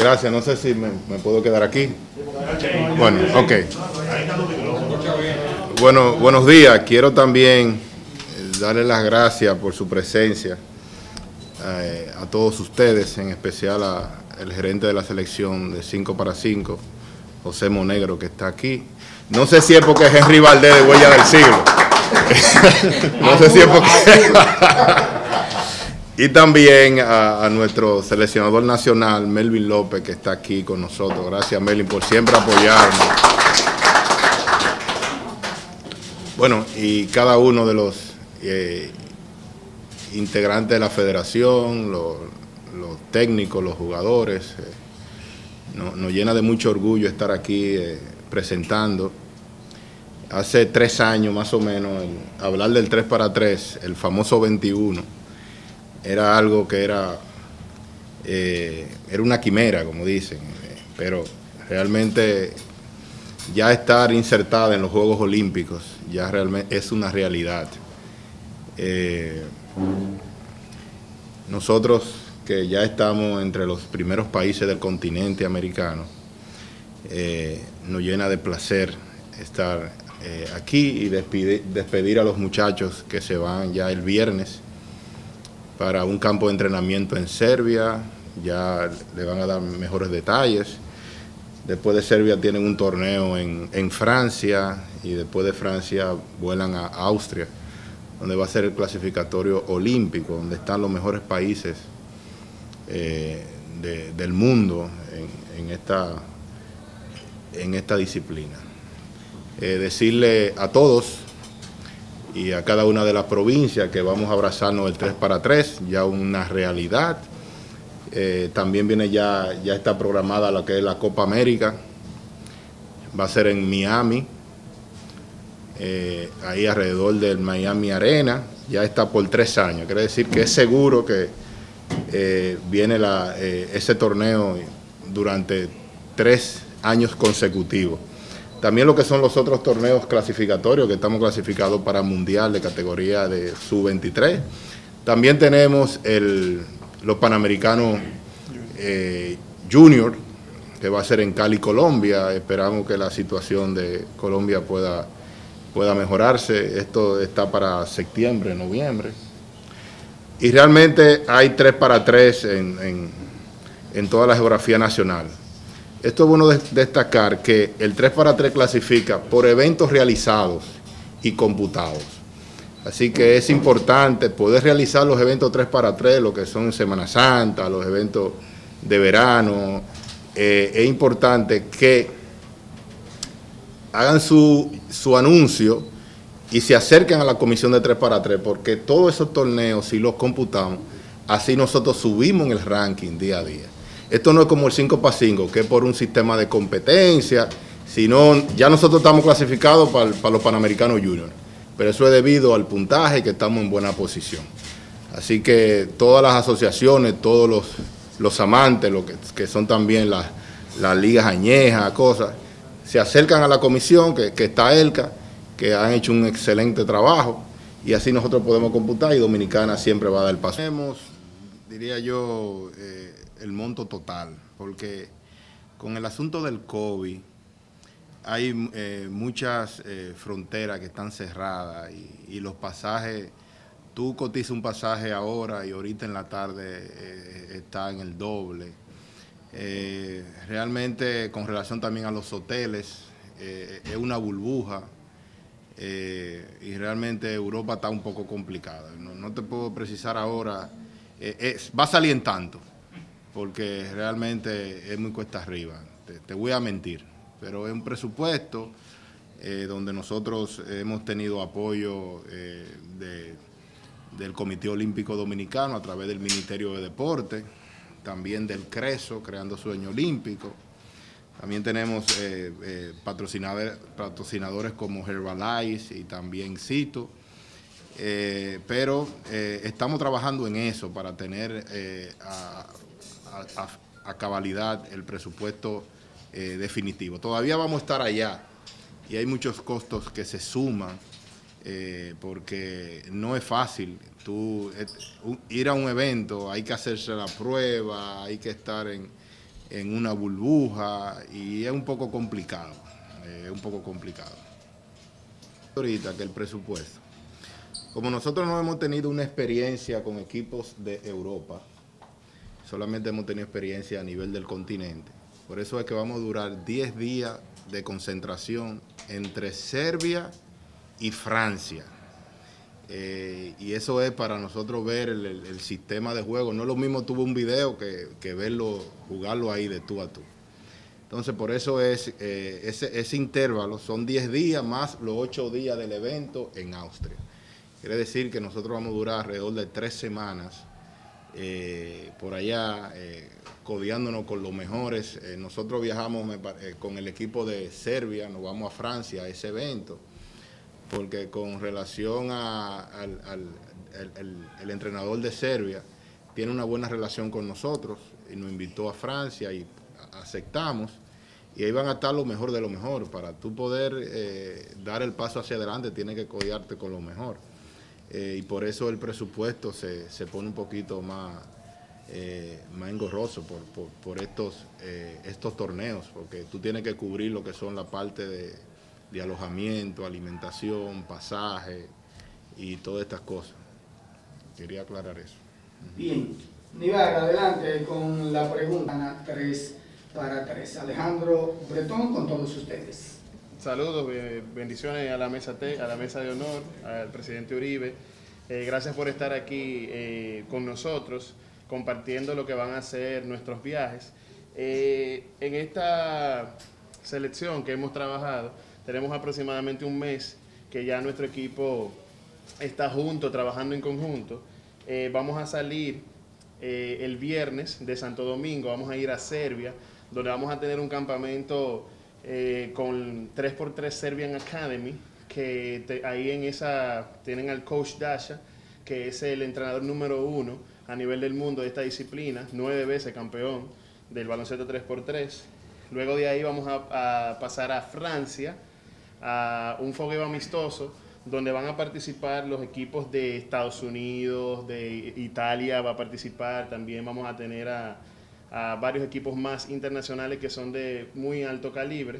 Gracias, no sé si me puedo quedar aquí. Bueno, ok. Bueno, buenos días. Quiero también darle las gracias por su presencia a todos ustedes, en especial al gerente de la selección de 5 para 5, José Monegro, que está aquí. No sé si es porque es Henry Valdés de Huella del Siglo. No sé si es porque... Y también a nuestro seleccionador nacional, Melvin López, que está aquí con nosotros. Gracias, Melvin, por siempre apoyarnos. Bueno, y cada uno de los integrantes de la federación, los técnicos, los jugadores, nos llena de mucho orgullo estar aquí presentando. Hace 3 años más o menos, hablar del 3 para 3, el famoso 21, era algo que era una quimera, como dicen, pero realmente ya estar insertada en los Juegos Olímpicos ya realmente es una realidad. Nosotros, que ya estamos entre los primeros países del continente americano, nos llena de placer estar aquí y despedir a los muchachos que se van ya el viernes para un campo de entrenamiento en Serbia. Ya le van a dar mejores detalles. Después de Serbia tienen un torneo en Francia, y después de Francia vuelan a Austria, donde va a ser el clasificatorio olímpico, donde están los mejores países del mundo en esta disciplina. Decirle a todos y a cada una de las provincias que vamos a abrazarnos el 3 para 3, ya una realidad. También viene ya está programada lo que es la Copa América, va a ser en Miami, ahí alrededor del Miami Arena, ya está por 3 años, quiere decir que es seguro que viene ese torneo durante 3 años consecutivos. También lo que son los otros torneos clasificatorios, que estamos clasificados para Mundial de categoría de sub-23. También tenemos los Panamericanos Junior, que va a ser en Cali, Colombia. Esperamos que la situación de Colombia pueda mejorarse. Esto está para septiembre, noviembre. Y realmente hay 3 para 3 en toda la geografía nacional. Esto es bueno destacar que el 3 para 3 clasifica por eventos realizados y computados. Así que es importante poder realizar los eventos 3 para 3, lo que son Semana Santa, los eventos de verano. Es importante que hagan su anuncio y se acerquen a la comisión de 3 para 3, porque todos esos torneos, si los computamos, así nosotros subimos en el ranking día a día. Esto no es como el 5 para 5, que es por un sistema de competencia, sino ya nosotros estamos clasificados para los Panamericanos Junior, pero eso es debido al puntaje, que estamos en buena posición. Así que todas las asociaciones, todos los amantes, que son también las ligas añejas, cosas, se acercan a la comisión, que está ELCA, que han hecho un excelente trabajo, y así nosotros podemos computar, y Dominicana siempre va a dar el paso. Tenemos, diría yo, el monto total, porque con el asunto del COVID hay muchas fronteras que están cerradas, y los pasajes, tú cotizas un pasaje ahora y ahorita en la tarde está en el doble. Realmente, con relación también a los hoteles, es una burbuja, y realmente Europa está un poco complicada. No te puedo precisar ahora, va salientando, porque realmente es muy cuesta arriba, te voy a mentir, pero es un presupuesto donde nosotros hemos tenido apoyo del Comité Olímpico Dominicano a través del Ministerio de Deporte, también del CRESO, Creando Sueño Olímpico. También tenemos patrocinadores como Herbalife y también Cito. Pero estamos trabajando en eso para tener a cabalidad el presupuesto definitivo. Todavía vamos a estar allá y hay muchos costos que se suman, porque no es fácil. Ir a un evento, hay que hacerse la prueba, hay que estar en una burbuja y es un poco complicado, Ahorita que el presupuesto. Como nosotros no hemos tenido una experiencia con equipos de Europa, solamente hemos tenido experiencia a nivel del continente. Por eso es que vamos a durar 10 días de concentración entre Serbia y Francia. Y eso es para nosotros ver el sistema de juego. No es lo mismo tuvo un video que verlo, jugarlo ahí de tú a tú. Entonces, por eso ese intervalo son 10 días más los 8 días del evento en Austria. Quiere decir que nosotros vamos a durar alrededor de 3 semanas por allá, codeándonos con los mejores. Nosotros viajamos con el equipo de Serbia, nos vamos a Francia a ese evento, porque con relación el entrenador de Serbia tiene una buena relación con nosotros y nos invitó a Francia y aceptamos. Y ahí van a estar lo mejor de lo mejor. Para tú poder dar el paso hacia adelante, tienes que codearte con lo mejor. Y por eso el presupuesto se pone un poquito más engorroso por estos torneos, porque tú tienes que cubrir lo que son la parte de alojamiento, alimentación, pasaje y todas estas cosas. Quería aclarar eso. Bien, Nivar, adelante con la pregunta 3 para 3. Alejandro Bretón con todos ustedes. Saludos, bendiciones a la mesa a la mesa de honor, al presidente Uribe. Gracias por estar aquí con nosotros, compartiendo lo que van a ser nuestros viajes. En esta selección que hemos trabajado, tenemos aproximadamente un mes que ya nuestro equipo está junto, trabajando en conjunto. Vamos a salir el viernes de Santo Domingo, vamos a ir a Serbia, donde vamos a tener un campamento con 3x3 Serbian Academy, que ahí en esa tienen al coach Dasha, que es el entrenador número 1 a nivel del mundo de esta disciplina, 9 veces campeón del baloncesto 3x3. Luego de ahí vamos a pasar a Francia, a un fogueo amistoso, donde van a participar los equipos de Estados Unidos, de Italia va a participar, también vamos a tener a varios equipos más internacionales que son de muy alto calibre.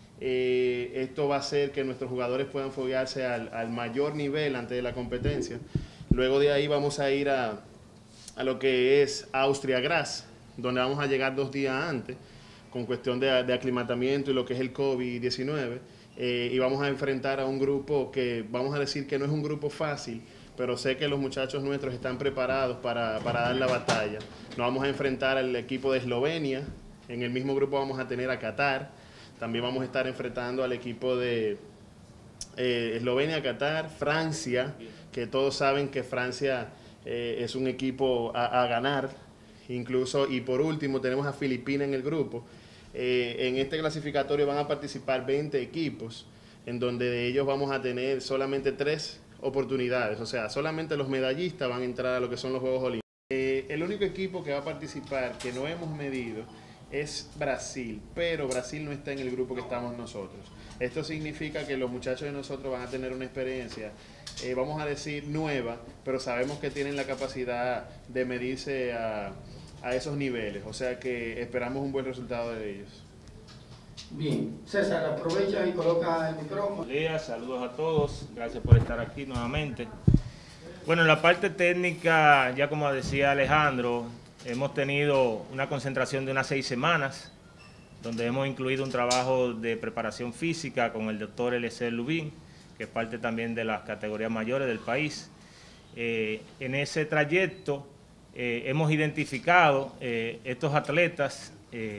Esto va a hacer que nuestros jugadores puedan foguearse al mayor nivel antes de la competencia. Luego de ahí vamos a ir a lo que es Austria-Graz, donde vamos a llegar 2 días antes, con cuestión de aclimatamiento y lo que es el COVID-19. Y vamos a enfrentar a un grupo que vamos a decir que no es un grupo fácil, pero sé que los muchachos nuestros están preparados para dar la batalla. Nos vamos a enfrentar al equipo de Eslovenia, en el mismo grupo vamos a tener a Qatar, también vamos a estar enfrentando al equipo de Eslovenia, Qatar, Francia, que todos saben que Francia es un equipo a ganar, incluso, y por último tenemos a Filipinas en el grupo. En este clasificatorio van a participar 20 equipos, en donde de ellos vamos a tener solamente 3 oportunidades, o sea, solamente los medallistas van a entrar a lo que son los Juegos Olímpicos. El único equipo que va a participar que no hemos medido es Brasil, pero Brasil no está en el grupo que estamos nosotros. Esto significa que los muchachos de nosotros van a tener una experiencia, vamos a decir nueva, pero sabemos que tienen la capacidad de medirse a esos niveles, o sea que esperamos un buen resultado de ellos. Bien, César, aprovecha y coloca el micrófono. Buenos días, saludos a todos, gracias por estar aquí nuevamente. Bueno, en la parte técnica, ya como decía Alejandro, hemos tenido una concentración de unas 6 semanas, donde hemos incluido un trabajo de preparación física con el doctor Eliezer Lubin, que es parte también de las categorías mayores del país. En ese trayecto hemos identificado estos atletas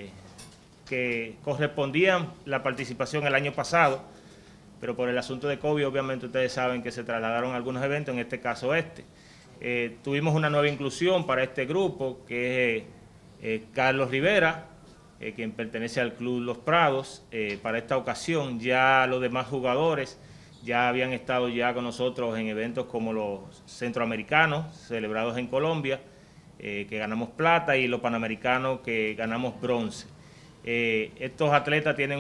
que correspondían la participación el año pasado, pero por el asunto de COVID, obviamente ustedes saben que se trasladaron algunos eventos, en este caso tuvimos una nueva inclusión para este grupo, que es Carlos Rivera, quien pertenece al Club Los Prados. Para esta ocasión ya los demás jugadores ya habían estado ya con nosotros en eventos como los centroamericanos, celebrados en Colombia, que ganamos plata, y los panamericanos, que ganamos bronce. Estos atletas tienen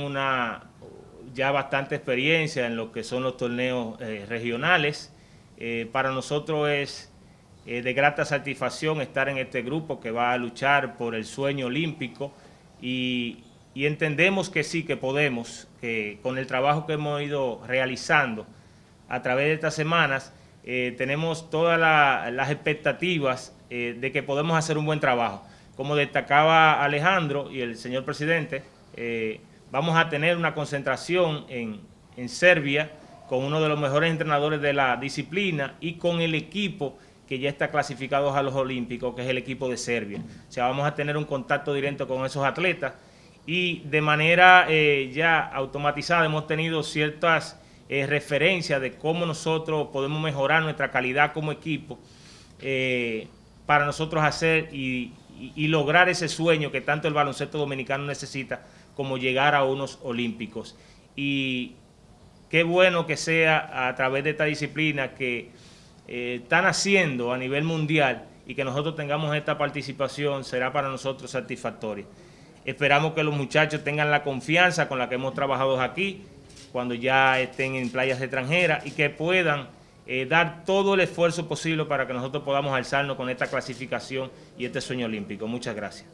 ya bastante experiencia en lo que son los torneos regionales. Para nosotros es de grata satisfacción estar en este grupo que va a luchar por el sueño olímpico. y entendemos que sí, que podemos, que con el trabajo que hemos ido realizando a través de estas semanas, tenemos todas las expectativas de que podemos hacer un buen trabajo. Como destacaba Alejandro y el señor presidente, vamos a tener una concentración en Serbia con uno de los mejores entrenadores de la disciplina y con el equipo que ya está clasificado a los Olímpicos, que es el equipo de Serbia. O sea, vamos a tener un contacto directo con esos atletas y de manera ya automatizada hemos tenido ciertas referencias de cómo nosotros podemos mejorar nuestra calidad como equipo para nosotros hacer y lograr ese sueño que tanto el baloncesto dominicano necesita como llegar a unos olímpicos. Y qué bueno que sea a través de esta disciplina que están haciendo a nivel mundial y que nosotros tengamos esta participación será para nosotros satisfactoria. Esperamos que los muchachos tengan la confianza con la que hemos trabajado aquí cuando ya estén en playas extranjeras y que puedan dar todo el esfuerzo posible para que nosotros podamos alzarnos con esta clasificación y este sueño olímpico. Muchas gracias.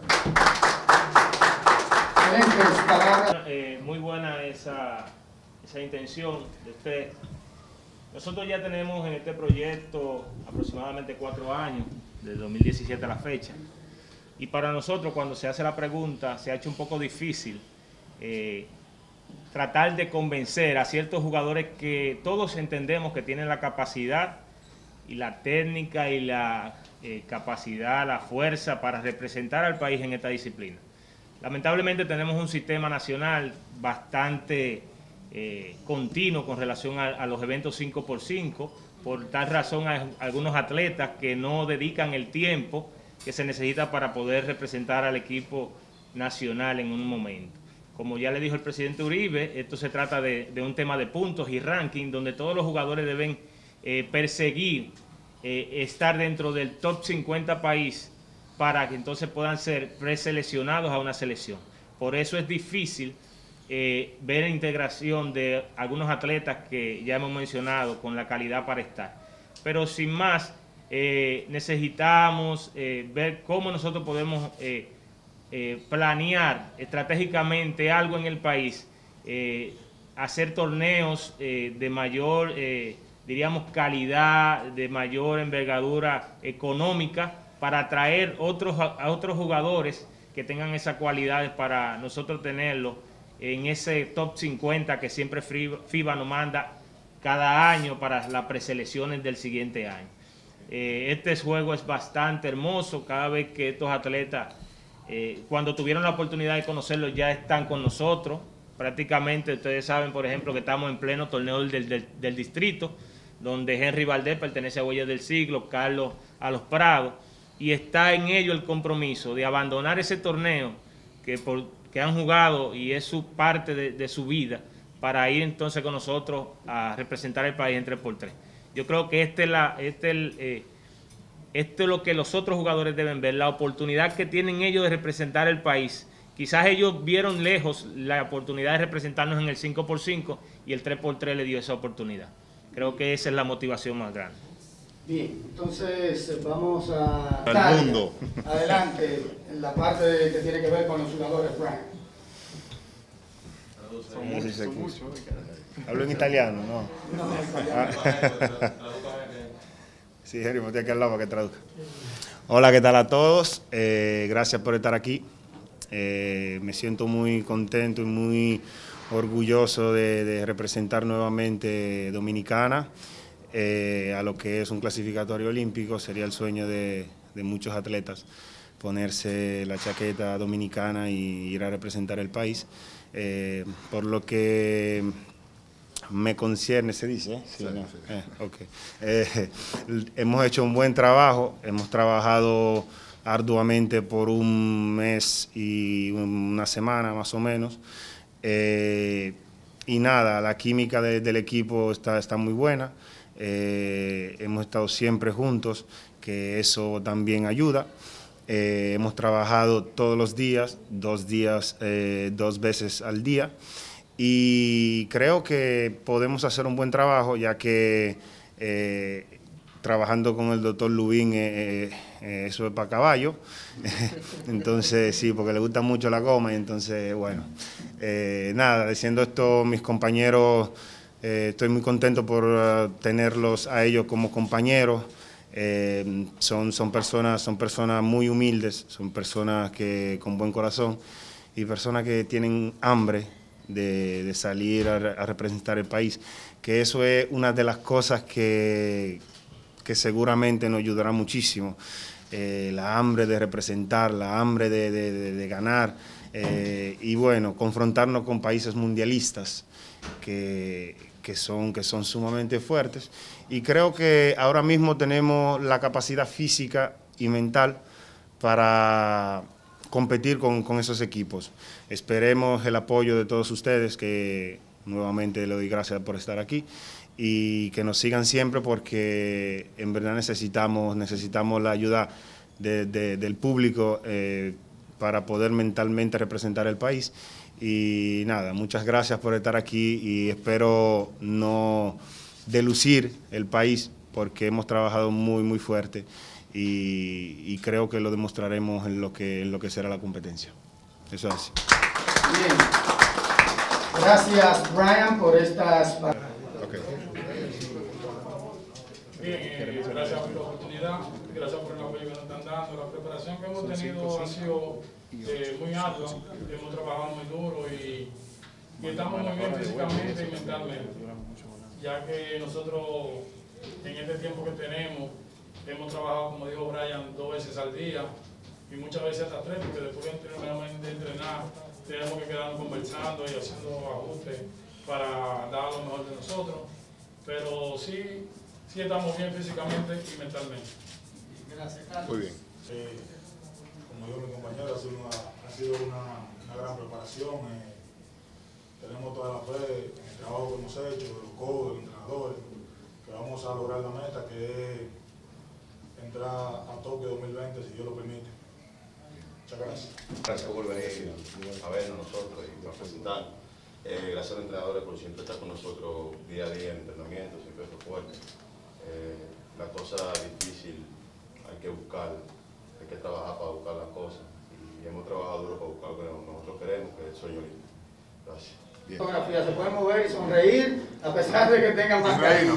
Muy buena esa intención de usted. Nosotros ya tenemos en este proyecto aproximadamente 4 años, desde 2017 a la fecha. Y para nosotros, cuando se hace la pregunta, se ha hecho un poco difícil tratar de convencer a ciertos jugadores que todos entendemos que tienen la capacidad y la técnica y la capacidad, la fuerza para representar al país en esta disciplina. Lamentablemente tenemos un sistema nacional bastante continuo con relación a los eventos 5x5. Por tal razón hay algunos atletas que no dedican el tiempo que se necesita para poder representar al equipo nacional en un momento. Como ya le dijo el presidente Uribe, esto se trata de un tema de puntos y ranking, donde todos los jugadores deben perseguir estar dentro del top 50 país para que entonces puedan ser preseleccionados a una selección. Por eso es difícil ver la integración de algunos atletas que ya hemos mencionado con la calidad para estar. Pero sin más, necesitamos ver cómo nosotros podemos planear estratégicamente algo en el país, hacer torneos de mayor, diríamos, calidad, de mayor envergadura económica para atraer a otros jugadores que tengan esas cualidades para nosotros tenerlos en ese top 50 que siempre FIBA nos manda cada año para las preselecciones del siguiente año. Este juego es bastante hermoso, cada vez que estos atletas, cuando tuvieron la oportunidad de conocerlos, ya están con nosotros. Prácticamente ustedes saben, por ejemplo, que estamos en pleno torneo del distrito, donde Henry Valdés pertenece a Huellas del Siglo, Carlos a los Prados, y está en ello el compromiso de abandonar ese torneo que han jugado y es su parte de su vida, para ir entonces con nosotros a representar el país en 3x3. Yo creo que esto es lo que los otros jugadores deben ver, la oportunidad que tienen ellos de representar el país. Quizás ellos vieron lejos la oportunidad de representarnos en el 5x5 y el 3x3 le dio esa oportunidad. Creo que esa es la motivación más grande. Bien, entonces vamos a... Al mundo. Adelante, en la parte que tiene que ver con los jugadores, Frank. Son muchos. Hablo en italiano, ¿no? No, italiano. Sí, Jerry, me estoy aquí al lado para que traduzca. Hola, ¿qué tal a todos? Gracias por estar aquí. Me siento muy contento y muy orgulloso de representar nuevamente Dominicana a lo que es un clasificatorio olímpico. Sería el sueño de muchos atletas ponerse la chaqueta dominicana y ir a representar el país. Por lo que me concierne, se dice, ¿sí, no? Okay. Hemos hecho un buen trabajo, hemos trabajado arduamente por un mes y una semana más o menos, y nada, la química del equipo está muy buena, hemos estado siempre juntos, que eso también ayuda. Hemos trabajado todos los días, 2 veces al día, y creo que podemos hacer un buen trabajo, ya que trabajando con el doctor Lubín eso es para caballo. Entonces, sí, porque le gusta mucho la goma. Y entonces, bueno, nada, diciendo esto, mis compañeros, estoy muy contento por tenerlos a ellos como compañeros. Son personas muy humildes, son personas que con buen corazón y personas que tienen hambre de salir a representar el país, que eso es una de las cosas que seguramente nos ayudará muchísimo, la hambre de representar, la hambre de ganar, y bueno, confrontarnos con países mundialistas que son sumamente fuertes, y creo que ahora mismo tenemos la capacidad física y mental para competir con esos equipos. Esperemos el apoyo de todos ustedes, que nuevamente le doy gracias por estar aquí, y que nos sigan siempre, porque en verdad necesitamos la ayuda del público para poder mentalmente representar el país. Y nada, muchas gracias por estar aquí y espero no delucir el país, porque hemos trabajado muy fuerte y creo que lo demostraremos en lo que será la competencia. Eso es así. Bien. Gracias, Brian, por estas palabras. Okay. Bien, gracias por la oportunidad, gracias por el apoyo que nos están dando. La preparación que hemos tenido ha sido muy ardua, hemos trabajado muy duro y estamos muy bien físicamente y mentalmente, ya que nosotros en este tiempo que tenemos hemos trabajado, como dijo Brian, 2 veces al día y muchas veces hasta 3, porque después de entrenar tenemos que quedarnos conversando y haciendo ajustes para dar lo mejor de nosotros, pero sí estamos bien físicamente y mentalmente. Gracias, Carlos. Muy bien. Como dijo mi compañero, ha sido una gran preparación. Tenemos toda la fe en el trabajo que hemos hecho, de los coaches, de los entrenadores, que vamos a lograr la meta, que es entrar a Tokio 2020, si Dios lo permite. Muchas gracias. Gracias por venir a vernos nosotros y por presentar. Gracias a los entrenadores por siempre estar con nosotros día a día en entrenamiento, siempre es fuerte. La cosa difícil hay que buscar, hay que trabajar para buscar las cosas. Y hemos trabajado duro para buscar lo que nosotros queremos, que es el sueño olímpico. Gracias. Fotografía, se pueden mover y sonreír a pesar de que tengan mascarilla.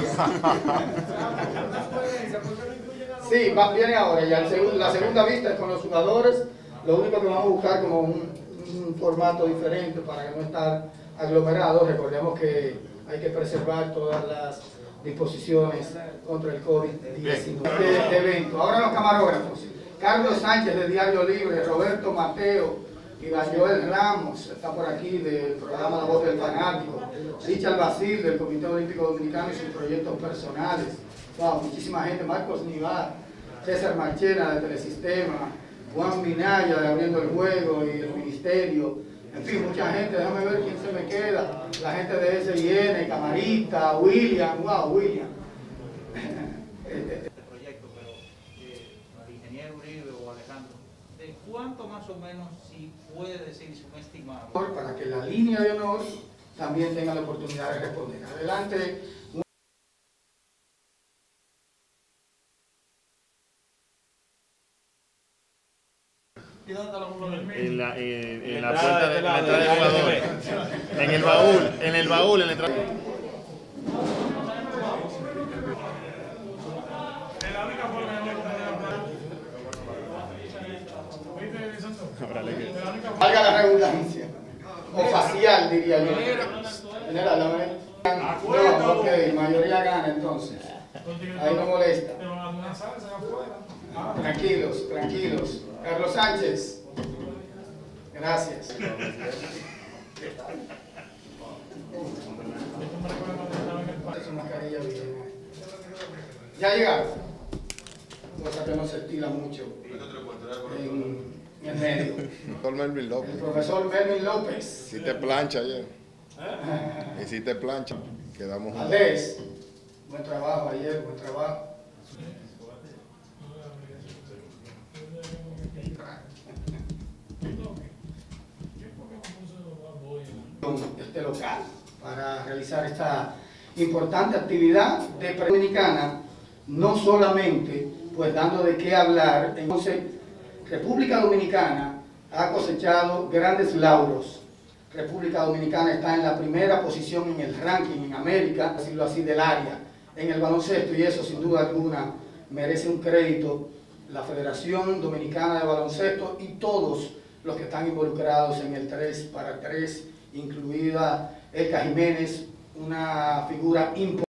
Sí, viene ahora ya. La segunda vista es con los jugadores. Lo único que vamos a buscar como un formato diferente para no estar aglomerados. Recordemos que hay que preservar todas las disposiciones contra el COVID-19 de evento. Ahora los camarógrafos. Carlos Sánchez de Diario Libre, Roberto Mateo y Joel Ramos, está por aquí del programa La Voz del Fanático, Richard Basil del Comité Olímpico Dominicano y sus proyectos personales. Wow, muchísima gente, Marcos Nivar, César Marchena de Telesistema, Juan Minaya de Abriendo el Juego y el Ministerio, en fin, mucha gente. Déjame ver quién se me queda, la gente de SIN, Camarita, William, wow, William. Proyecto, pero el ingeniero Uribe o Alejandro, ¿de cuánto más o menos, si puede decirse un estimado? Para que la línea de honor también tenga la oportunidad de responder. Adelante. En la puerta de la entrada del jugador. En el baúl, en la entrada. Valga la redundancia, o facial diría yo. General, no, ok, mayoría gana entonces. Ahí no molesta. Tranquilos, tranquilos. Carlos Sánchez. Gracias. Su mascarilla bien. Ya llegaron. Cosa que no se estila mucho en el medio. Profesor Melvin López. El profesor Melvin López. Hiciste plancha ayer. Hiciste plancha. Quedamos juntos. Alex, buen trabajo ayer, buen trabajo. Este local para realizar esta importante actividad de dominicana, no solamente pues dando de qué hablar. Entonces, República Dominicana ha cosechado grandes lauros. República Dominicana está en la primera posición en el ranking en América, decirlo así, del área, en el baloncesto, y eso sin duda alguna merece un crédito la Federación Dominicana de Baloncesto y todos los que están involucrados en el 3x3, incluida Elka Jiménez, una figura importante.